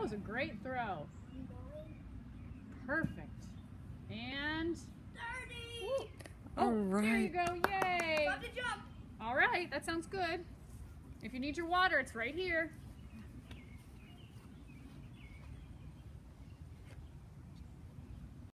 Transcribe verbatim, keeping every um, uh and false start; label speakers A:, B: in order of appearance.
A: That was a great throw. Perfect. And
B: thirty.
A: Ooh.
C: All
A: Oh,
C: right.
A: there you go. Yay.
B: About to jump.
A: All right, that sounds good. If you need your water, it's right here.